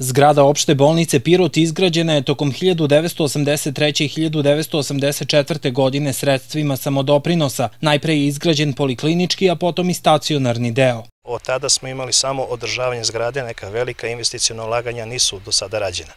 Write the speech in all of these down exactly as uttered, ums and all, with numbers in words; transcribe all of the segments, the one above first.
Zgrada opšte bolnice Pirot izgrađena je tokom hiljadu devetsto osamdeset treće. i hiljadu devetsto osamdeset četvrte. godine sredstvima samodoprinosa. Najpre je izgrađen poliklinički, a potom i stacionarni deo. Od tada smo imali samo održavanje zgrade, neka velika investiciona ulaganja nisu do sada rađena.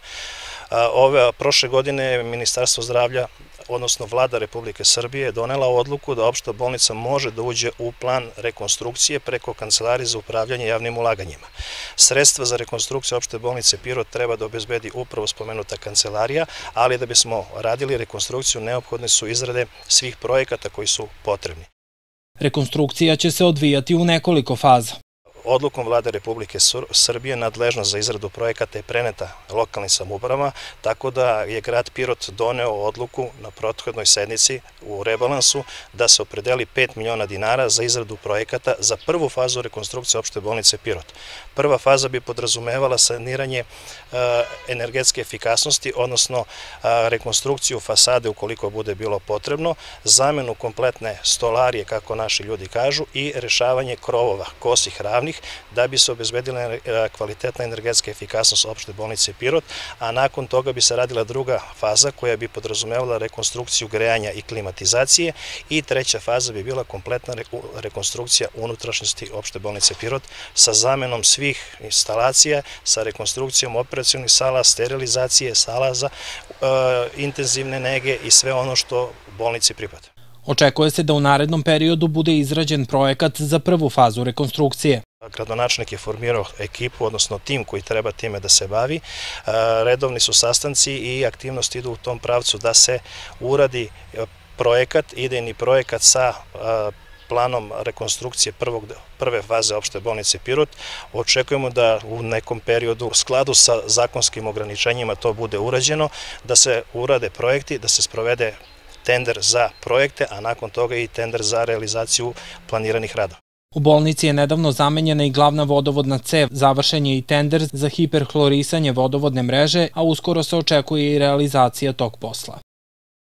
Ove prošle godine Ministarstvo zdravlja, odnosno Vlada Republike Srbije, je donela odluku da opšta bolnica može da uđe u plan rekonstrukcije preko Kancelarije za upravljanje javnim ulaganjima. Sredstva za rekonstrukciju opšte bolnice Pirot treba da obezbedi upravo spomenuta kancelarija, ali da bismo radili rekonstrukciju neophodne su izrade svih projekata koji su potrebni. Rekonstrukcija će se odvijati u nekoliko faza. Odlukom Vlade Republike Srbije nadležnost za izradu projekata je preneta lokalnim samoupravama, tako da je grad Pirot doneo odluku na prethodnoj sednici u rebalansu da se opredeli pet miliona dinara za izradu projekata za prvu fazu rekonstrukcije opšte bolnice Pirot. Prva faza bi podrazumevala saniranje energetske efikasnosti, odnosno rekonstrukciju fasade ukoliko bude bilo potrebno, zamenu kompletne stolarije, kako naši ljudi kažu, i rešavanje krovova, kosih, ravnih, da bi se obezbedila kvalitetna energetska efikasnost opšte bolnice Pirot, a nakon toga bi se radila druga faza koja bi podrazumevala rekonstrukciju grejanja i klimatizacije i treća faza bi bila kompletna rekonstrukcija unutrašnjosti opšte bolnice Pirot sa zamenom svih instalacija, sa rekonstrukcijom operacionih sala, sterilizacije, sala za intenzivne nege i sve ono što bolnici pripada. Očekuje se da u narednom periodu bude izrađen projekat za prvu fazu rekonstrukcije. Gradonačelnik je formirao ekipu, odnosno tim koji treba time da se bavi. Redovni su sastanci i aktivnosti idu u tom pravcu da se uradi projekat, idejni projekat sa planom rekonstrukcije prve faze opšte bolnice Pirot. Očekujemo da u nekom periodu u skladu sa zakonskim ograničenjima to bude urađeno, da se urade projekti, da se sprovede tender za projekte, a nakon toga i tender za realizaciju planiranih radova. U bolnici je nedavno zamenjena i glavna vodovodna cev, završen je i tender za hiperhlorisanje vodovodne mreže, a uskoro se očekuje i realizacija tog posla.